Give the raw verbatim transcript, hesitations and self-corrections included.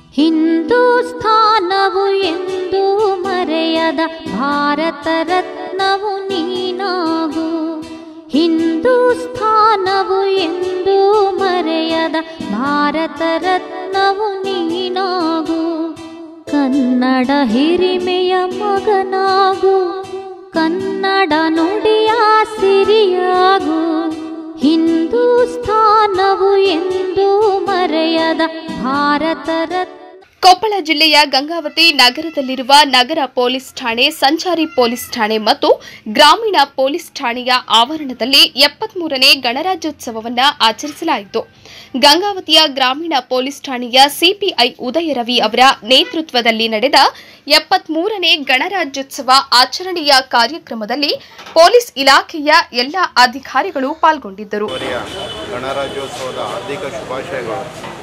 ಹಿಂದೂಸ್ಥಾನವು ಎಂದು ಮರೆಯದ ಭಾರತ ರತ್ನವು ನೀನಾಗು. ಹಿಂದೂಸ್ಥಾನವು ಎಂದು ಮರೆಯದ ಭಾರತ ರತ್ನವು ನೀನಾಗು. ಕನ್ನಡ ಹಿರಿಮೆಯ ಮಗನಾಗು, ಕನ್ನಡ ನುಡಿಯ ಸಿರಿಯಾಗು. ಹಿಂದೂಸ್ಥಾನವು ಎಂದು ಮರೆಯದ ಭಾರತ ರತ್ನ. ಕೊಪ್ಪಳ ಜಿಲ್ಲೆಯ ಗಂಗಾವತಿ ನಗರದಲ್ಲಿರುವ ನಗರ ಪೊಲೀಸ್ ಠಾಣೆ, ಸಂಚಾರಿ ಪೊಲೀಸ್ ಠಾಣೆ ಮತ್ತು ಗ್ರಾಮೀಣ ಪೊಲೀಸ್ ಠಾಣೆಯ ಆವರಣದಲ್ಲಿ ಎಪ್ಪತ್ಮೂರನೇ ಗಣರಾಜ್ಯೋತ್ಸವವನ್ನು ಆಚರಿಸಲಾಯಿತು. ಗಂಗಾವತಿಯ ಗ್ರಾಮೀಣ ಪೊಲೀಸ್ ಠಾಣೆಯ ಸಿಪಿಐ ಉದಯ ರವಿ ಅವರ ನೇತೃತ್ವದಲ್ಲಿ ನಡೆದ ಎಪ್ಪತ್ಮೂರನೇ ಗಣರಾಜ್ಯೋತ್ಸವ ಆಚರಣೆಯ ಕಾರ್ಯಕ್ರಮದಲ್ಲಿ ಪೊಲೀಸ್ ಇಲಾಖೆಯ ಎಲ್ಲ ಅಧಿಕಾರಿಗಳು ಪಾಲ್ಗೊಂಡಿದ್ದರು. ಗಣರಾಜ್ಯೋತ್ಸವದ ಹಾರ್ದಿಕ ಶುಭಾಶಯಗಳು.